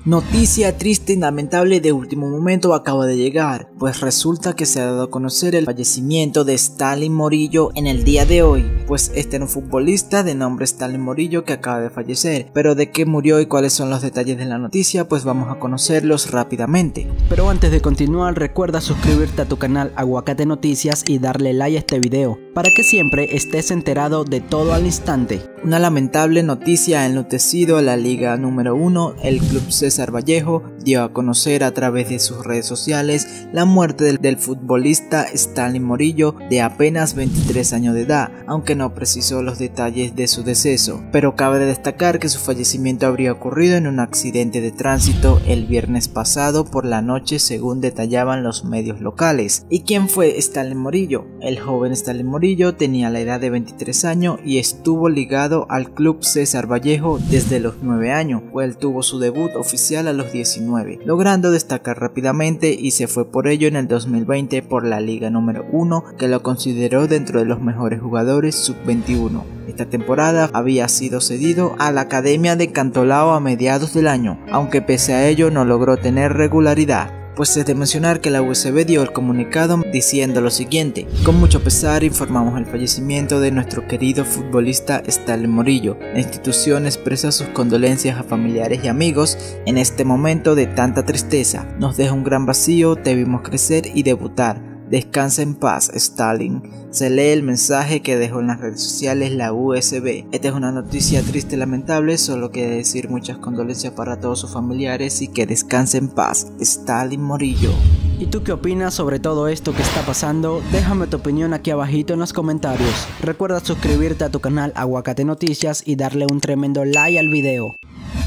Noticia triste y lamentable de último momento acaba de llegar, pues resulta que se ha dado a conocer el fallecimiento de Stalin Morillo en el día de hoy, pues este era un futbolista de nombre Stalin Morillo que acaba de fallecer, pero de qué murió y cuáles son los detalles de la noticia pues vamos a conocerlos rápidamente. Pero antes de continuar recuerda suscribirte a tu canal Aguacate Noticias y darle like a este video, para que siempre estés enterado de todo al instante. Una lamentable noticia ha enlutecido a la Liga número 1, el Club César Vallejo dio a conocer a través de sus redes sociales la muerte del futbolista Stalin Morillo de apenas 23 años de edad, aunque no precisó los detalles de su deceso, pero cabe destacar que su fallecimiento habría ocurrido en un accidente de tránsito el viernes pasado por la noche según detallaban los medios locales. ¿Y quién fue Stalin Morillo? El joven Stalin Morillo tenía la edad de 23 años y estuvo ligado al Club César Vallejo desde los 9 años, pues él tuvo su debut oficial a los 19, logrando destacar rápidamente y se fue por ello en el 2020 por la Liga número 1, que lo consideró dentro de los mejores jugadores sub-21. Esta temporada había sido cedido a la Academia de Cantolao a mediados del año, aunque pese a ello no logró tener regularidad. Pues es de mencionar que la USB dio el comunicado diciendo lo siguiente: con mucho pesar informamos el fallecimiento de nuestro querido futbolista Stalin Morillo. La institución expresa sus condolencias a familiares y amigos en este momento de tanta tristeza. Nos deja un gran vacío, te vimos crecer y debutar. Descansa en paz, Stalin. Se lee el mensaje que dejó en las redes sociales la USB. Esta es una noticia triste y lamentable, solo quiere decir muchas condolencias para todos sus familiares y que descanse en paz, Stalin Morillo. ¿Y tú qué opinas sobre todo esto que está pasando? Déjame tu opinión aquí abajito en los comentarios. Recuerda suscribirte a tu canal Aguacate Noticias y darle un tremendo like al video.